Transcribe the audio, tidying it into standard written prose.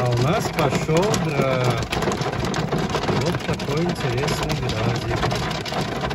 А у нас пошел град. Вот такой интересный градик.